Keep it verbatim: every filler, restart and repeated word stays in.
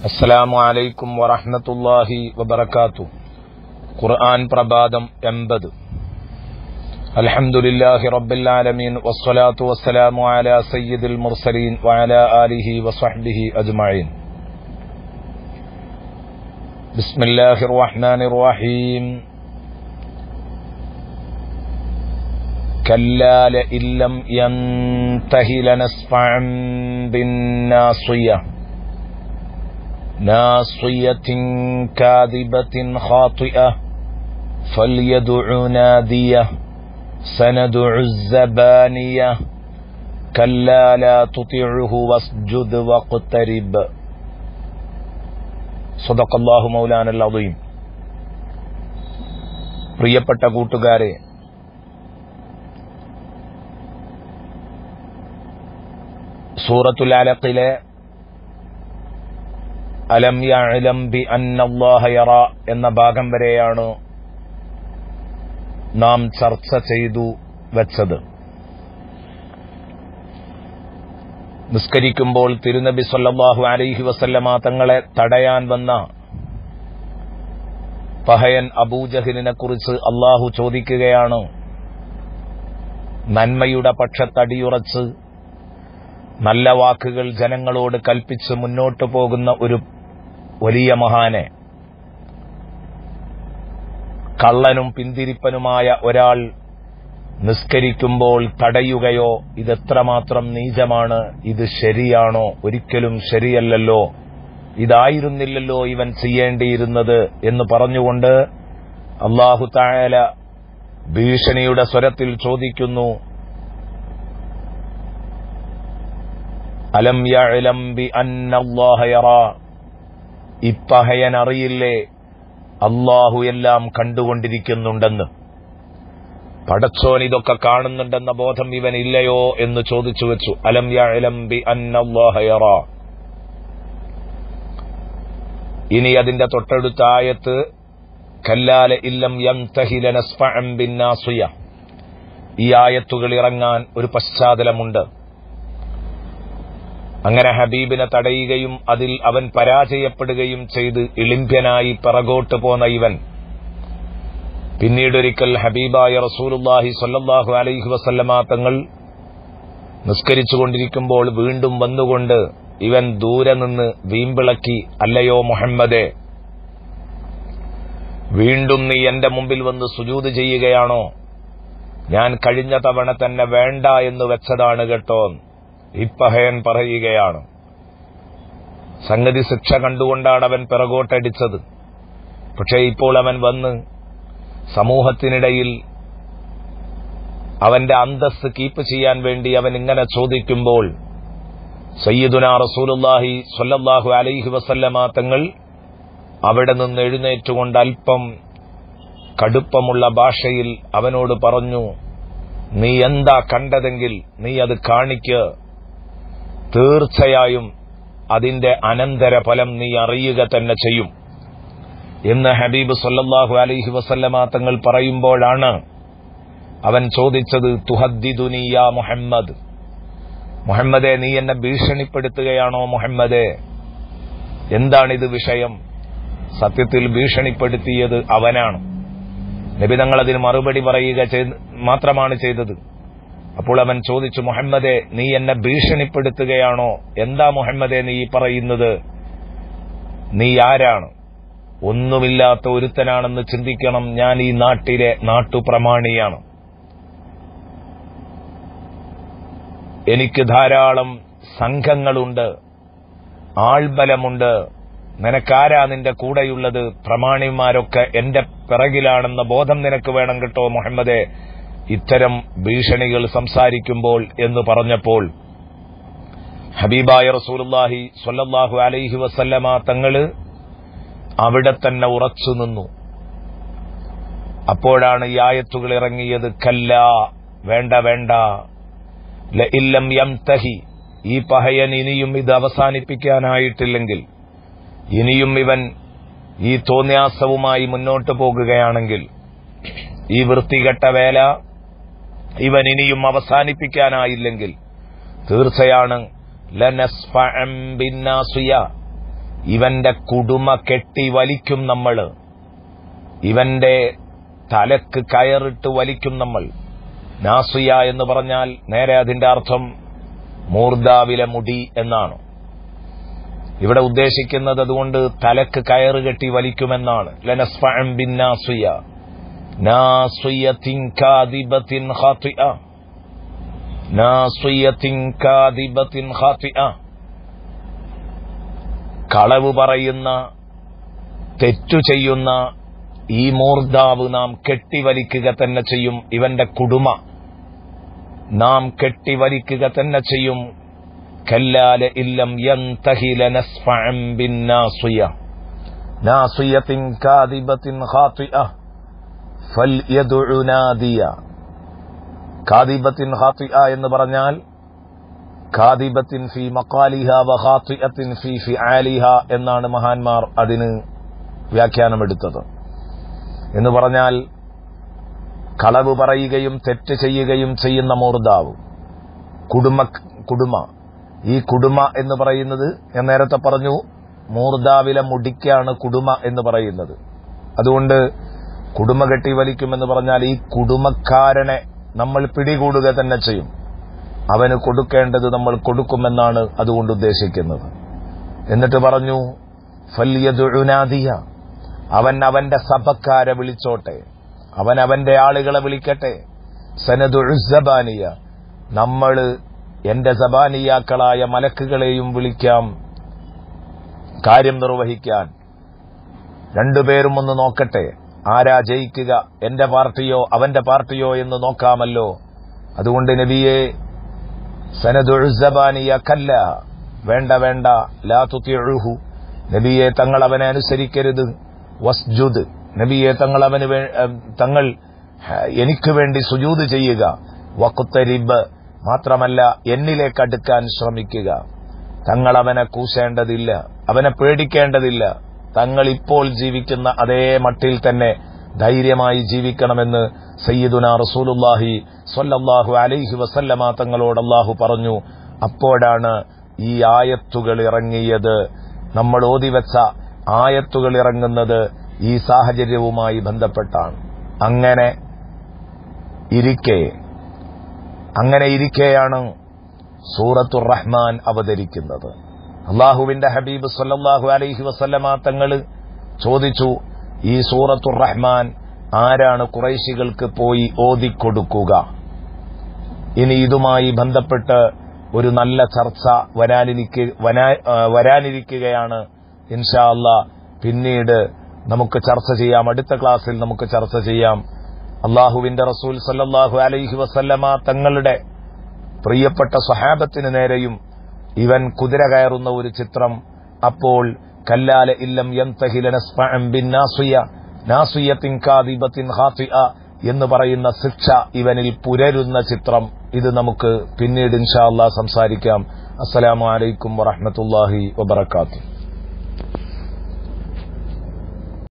അസ്സലാമു അലൈക്കും വറഹ്മത്തുള്ളാഹി വബറകാതുഹു. ഖുർആൻ പ്രഭാതം എൺപത്. അൽഹംദുലില്ലാഹി റബ്ബിൽ ആലമീൻ വസ്സലാത്തു വസ്സലാമു അലാ സയ്യിദിൽ മുർസലീൻ വഅലാ ആലിഹി വസ്വഹ്ബിഹി അജ്മഈൻ. ബിസ്മില്ലാഹിർ റഹ്മാനിർ റഹീം. കല്ലാ ലഇല്ലം യൻതഹി ലനസ്ഫഅൻ ബിന്നാസിയ ناصية كاذبة خاطئة فليدع ناديه سندع الزبانية كلا لا تطعه واسجد واقترب. صدق الله مولانا العظيم. പ്രിയപ്പെട്ട കൂട്ടുകാരെ, സൂറത്തുൽ അലഖിലെ അലം യഅലം ബി അന്നല്ലാഹ യറാ എന്ന ഭാഗം വരെയാണ് നാം ചർച്ച ചെയ്തു വെച്ചത്. നിസ്കരിക്കുമ്പോൾ തിരുനബി സല്ലല്ലാഹു അലൈഹി വസല്ലമ തങ്ങളെ തടയാൻ വന്ന പഹയൻ അബൂജഹലിനെ കുറിച്ച് അല്ലാഹു ചോദിക്കുകയാണ്. നന്മയുടെ പക്ഷത്തടിയുറച്ച് നല്ല വാക്കുകൾ ജനങ്ങളോട് കൽപ്പിച്ച് മുന്നോട്ടു പോകുന്ന ഒരു വലിയ മഹാനെ കള്ളനും പിന്തിരിപ്പനുമായ ഒരാൾ നിസ്കരിക്കുമ്പോൾ തടയുകയോ ഇതെത്രമാത്രം നീചമാണ്, ഇത് ശരിയാണോ? ഒരിക്കലും ശരിയല്ലല്ലോ, ഇതായിരുന്നില്ലല്ലോ ഇവൻ ചെയ്യേണ്ടിയിരുന്നത് എന്ന് പറഞ്ഞുകൊണ്ട് അല്ലാഹു തആല ഭീഷണിയുടെ സ്വരത്തിൽ ചോദിക്കുന്നു, അലം യഅലം ബി അന്നല്ലാഹ യറാ, ഇപ്പഹയൻ അറിയില്ലേ അല്ലാഹു എല്ലാം കണ്ടുകൊണ്ടിരിക്കുന്നുണ്ടെന്ന്? പടച്ചോൻ ഇതൊക്കെ കാണുന്നുണ്ടെന്ന ബോധം ഇവൻ ഇല്ലയോ എന്ന് ചോദിച്ചു വെച്ചു. അലം യഅലം ബി അന്നല്ലാഹ യറാ. ഇനി അതിന്റെ തൊട്ടടുത്ത ആയത്ത് കല്ലാ ലഇല്ലം യൻതഹി ലനസ്ഫഅൻ ബിന്നാസിയ. ഈ ആയത്തുകൾ ഇറങ്ങാൻ ഒരു പശ്ചാത്തലമുണ്ട്. അങ്ങനെ ഹബീബിനെ തടയുകയും അതിൽ അവൻ പരാജയപ്പെടുകയും ചെയ്ത് ഇളിമ്പ്യനായി പിറകോട്ട് പോന്ന ഇവൻ പിന്നീടൊരിക്കൽ ഹബീബായ റസൂലുള്ളാഹി സ്വല്ലല്ലാഹു അലൈഹി വസല്ലമ തങ്ങൾ നിസ്കരിച്ചുകൊണ്ടിരിക്കുമ്പോൾ വീണ്ടും വന്നുകൊണ്ട് ഇവൻ ദൂരെ നിന്ന് വീമ്പിളക്കി, അല്ലയോ മുഹമ്മദേ, വീണ്ടും നീ എന്റെ മുമ്പിൽ വന്ന് സുജൂദ് ചെയ്യുകയാണോ? ഞാൻ കഴിഞ്ഞ തവണ തന്നെ വേണ്ട എന്ന് വെച്ചതാണ് കേട്ടോ. ഇപ്പഹയൻ പറയുകയാണ്. സംഗതി ശിക്ഷ കണ്ടുകൊണ്ടാണ് അവൻ പിറകോട്ടടിച്ചത്. പക്ഷേ ഇപ്പോൾ അവൻ വന്ന് സമൂഹത്തിനിടയിൽ അവന്റെ അന്തസ്സ് കീപ്പ് ചെയ്യാൻ വേണ്ടി അവൻ ഇങ്ങനെ ചോദിക്കുമ്പോൾ സയ്യിദുനാ റസൂലുള്ളാഹി സ്വല്ലല്ലാഹു അലൈഹി വസല്ലമ തങ്ങൾ അവിടെ നിന്ന് എഴുന്നേറ്റുകൊണ്ട് അല്പം കടുപ്പമുള്ള ഭാഷയിൽ അവനോട് പറഞ്ഞു, നീ എന്താ കണ്ടതെങ്കിൽ നീ അത് കാണിക്ക്. തീർച്ചയായും അതിന്റെ അനന്തര ഫലം നീ അറിയുക തന്നെ ചെയ്യും എന്ന് ഹബീബ് സല്ലല്ലാഹു അലൈഹി വസല്ലമ തങ്ങൾ പറയുമ്പോഴാണ് അവൻ ചോദിച്ചത്, തുഹദ്ദിദുനി യാ മുഹമ്മദ്, മുഹമ്മദേ, നീ എന്നെ ഭീഷണിപ്പെടുത്തുകയാണോ? മുഹമ്മദേ, എന്താണിത് വിഷയം? സത്യത്തിൽ ഭീഷണിപ്പെടുത്തിയത് അവനാണ്. നബി തങ്ങൾ അതിന് മറുപടി പറയുക മാത്രമാണ് ചെയ്തത്. അപ്പോൾ അവൻ ചോദിച്ചു, മുഹമ്മദേ, നീ എന്നെ ഭീഷണിപ്പെടുത്തുകയാണോ? എന്താ മുഹമ്മദേ നീ പറയുന്നത്? നീ ആരാണ്? ഒന്നുമില്ലാത്ത ഒരുത്തനാണെന്ന് ചിന്തിക്കണം. ഞാൻ ഈ നാട്ടിലെ നാട്ടുപ്രമാണിയാണ്. എനിക്ക് ധാരാളം സംഘങ്ങളുണ്ട്, ആൾബലമുണ്ട്. നിനക്കാരാ നിന്റെ കൂടെയുള്ളത്? പ്രമാണിമാരൊക്കെ എന്റെ പിറകിലാണെന്ന ബോധം നിനക്ക് വേണം കേട്ടോ മുഹമ്മദേ, ഇത്തരം ഭീഷണികൾ സംസാരിക്കുമ്പോൾ എന്ന് പറഞ്ഞപ്പോൾ ഹബീബായ റസൂലുള്ളാഹി സ്വല്ലല്ലാഹു അലൈഹി വസല്ലമ തങ്ങള് അവിടെ തന്നെ ഉറച്ചു നിന്നു. അപ്പോഴാണ് ഈ ആയത്തുകൾ ഇറങ്ങിയത്. കല്ലാ, വേണ്ട വേണ്ട, ലഇല്ലം യംതഹി, ഈ പഹയൻ ഇനിയും ഇത് അവസാനിപ്പിക്കാനായിട്ടില്ലെങ്കിൽ, ഇനിയും ഇവൻ ഈ തോന്യാസവുമായി മുന്നോട്ട് പോകുകയാണെങ്കിൽ, ഈ വൃത്തികെട്ട വേല ഇവൻ ഇനിയും അവസാനിപ്പിക്കാനായില്ലെങ്കിൽ തീർച്ചയാണ് ലനസ്ഫഅൻ ബിന്നാസിയ, ഇവന്റെ കുടുമ കെട്ടി വലിക്കും നമ്മൾ, ഇവന്റെ തലക്ക് കയറിട്ട് വലിക്കും നമ്മൾ. നാസിയ എന്ന് പറഞ്ഞാൽ നേരെ അതിന്റെ അർത്ഥം മൂർദാവിലെ മുടി എന്നാണ്. ഇവിടെ ഉദ്ദേശിക്കുന്നത് അതുകൊണ്ട് തലക്ക് കയറ് കെട്ടി വലിക്കുമെന്നാണ്. ലനസ്ഫഅൻ ബിന്നാസിയ നാസിയത്തിൻ കാദിബത്തിൻ ഖാതിഅ, നാസിയത്തിൻ കാദിബത്തിൻ ഖാതിഅ. കളവ് പറയുന്ന, തെറ്റു ചെയ്യുന്ന ഈ മൂർദാവ് നാം കെട്ടിവലിക്കുക തന്നെ ചെയ്യും. ഇവന്റെ കുടുമ നാം കെട്ടിവലിക്കുക തന്നെ ചെയ്യും. കല്ലാല ഇല്ലം യൻതഹി ലനസ്ഫഅൻ ബിന്നാസിയ നാസിയത്തിൻ കാദിബത്തിൻ ഖാതിഅ ഫൽയദ്ഉ നാദിയ. കാദിബത്തിൻ ഖാതിഅ എന്ന് പറഞ്ഞാൽ കാദിബത്തിൻ ഫി മഖാലിഹ വ ഖാതിഅത്തിൻ ഫി ഫിആലിഹ എന്നാണ് മഹാന്മാർ അതിന് വ്യാഖ്യാനമെടുത്തത്. എന്ന് പറഞ്ഞാൽ കളവ് പറയുകയും തെറ്റ് ചെയ്യുകയും ചെയ്യുന്ന മൂർദാവ്, കുടുമ കുടുമ ഈ കുടുമ എന്ന് പറയുന്നത് ഞാൻ നേരത്തെ പറഞ്ഞു, മൂർദാവിലെ മുടിക്കാണ് കുടുമ എന്ന് പറയുന്നത്. അതുകൊണ്ട് കുടുമ കെട്ടി വലിക്കുമെന്ന് പറഞ്ഞാൽ ഈ കുടുമക്കാരനെ നമ്മൾ പിടികൂടുക തന്നെ ചെയ്യും. അവന് കൊടുക്കേണ്ടത് നമ്മൾ കൊടുക്കുമെന്നാണ് അതുകൊണ്ട് ഉദ്ദേശിക്കുന്നത്. എന്നിട്ട് പറഞ്ഞു ഫൽയദ്ഉ നാദിയ, അവൻ അവന്റെ സഭക്കാരെ വിളിച്ചോട്ടെ, അവൻ അവന്റെ ആളുകളെ വിളിക്കട്ടെ. സനദുഉ സബാനിയ, നമ്മൾ എന്റെ സബാനിയാക്കളായ മലക്കുകളെയും വിളിക്കാം കാര്യം നിർവഹിക്കാൻ. രണ്ടുപേരും ഒന്ന് നോക്കട്ടെ, ആരാ ജയിക്കുക, എന്റെ പാർട്ടിയോ അവന്റെ പാർട്ടിയോ എന്ന് നോക്കാമല്ലോ. അതുകൊണ്ട് നബിയെ സനദുഉ സബാനിയ കല്ല, വേണ്ട വേണ്ട, ലാ തുതിഉഹു, നബിയെ തങ്ങൾ അവനെ അനുസരിക്കരുത്. വസ്ജുദ്, നബിയെ തങ്ങൾ അവന് തങ്ങൾ എനിക്ക് വേണ്ടി സുജൂദ് ചെയ്യുക. വഖ്തരിബ്, മാത്രമല്ല എന്നിലേക്ക് അടുക്കാൻ ശ്രമിക്കുക. തങ്ങൾ അവനെ കൂശേണ്ടതില്ല, അവനെ പേടിക്കേണ്ടതില്ല. തങ്ങൾ ഇപ്പോൾ ജീവിക്കുന്ന അതേ മട്ടിൽ തന്നെ ധൈര്യമായി ജീവിക്കണമെന്ന് സയ്യിദുനാ റസൂലുള്ളാഹി സ്വല്ലല്ലാഹു അലൈഹി വസല്ലമ തങ്ങളോട് അല്ലാഹു പറഞ്ഞു. അപ്പോഴാണ് ഈ ആയത്തുകൾ ഇറങ്ങിയത്. നമ്മൾ ഓതിവെച്ച ആയത്തുകൾ ഇറങ്ങുന്നത് ഈ സാഹചര്യവുമായി ബന്ധപ്പെട്ടാണ്. അങ്ങനെ ഇരിക്കെ അങ്ങനെ ഇരിക്കെയാണ് സൂറത്തുർ റഹ്മാൻ അവതരിക്കുന്നത്. അല്ലാഹുവിന്റെ ഹബീബ് സല്ലല്ലാഹു അലൈഹി വസല്ലമ തങ്ങൾ ചോദിച്ചു, ഈ സൂറത്തുർ റഹ്മാൻ ആരാണ് ഖുറൈശികൾക്ക് പോയി ഓതിക്കൊടുക്കുക? ഇനി ഇതുമായി ബന്ധപ്പെട്ട് ഒരു നല്ല ചർച്ച വരാനിരിക്കുകയാണ്. ഇൻഷാ അല്ലാഹ് പിന്നീട് നമുക്ക് ചർച്ച ചെയ്യാം, അടുത്ത ക്ലാസ്സിൽ നമുക്ക് ചർച്ച ചെയ്യാം. അല്ലാഹുവിന്റെ റസൂൽ സല്ലല്ലാഹു അലൈഹി വസല്ലമ തങ്ങളുടെ പ്രിയപ്പെട്ട സ്വഹാബത്തിന് നേരെയും ഇവൻ കുതിര കയറുന്ന ഒരു ചിത്രം. അപ്പോൾ കല്ലാല ഇല്ലം യൻതഹി ലനസ്ഫഅൻ ബിന്നാസിയ നാസിയത്തിൻ കാദിബത്തിൻ ഖാതിഅ എന്ന് പറയുന്ന ശിക്ഷ ഇവനിൽ പുരരുന്ന ചിത്രം. ഇത് നമുക്ക് പിന്നീട് ഇൻഷാ അല്ലാഹ് സംസാരിക്കാം. അസ്സലാമു അലൈക്കും വറഹ്മത്തുള്ളാഹി വബറകാതുഹു.